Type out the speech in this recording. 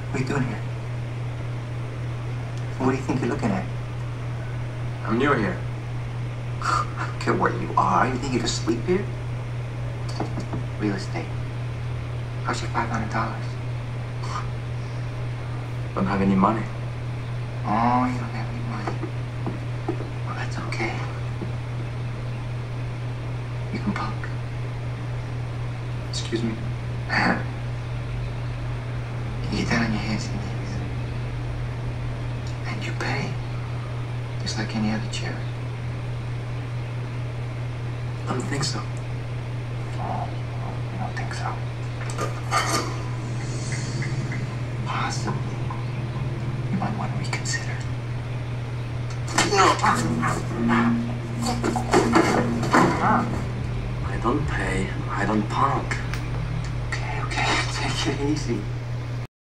What are you doing here? What do you think you're looking at? I'm new here. I don't care where you are. You think you can sleep here? Real estate. How's your $500? Don't have any money. Oh, you don't have any money. Well, that's okay. You can punk. Excuse me? You get down on your hands and knees. And you pay. Just like any other charity. I don't think so. Oh, you don't think so? Possibly. You might want to reconsider. I don't pay. I don't punk. Okay, take it easy.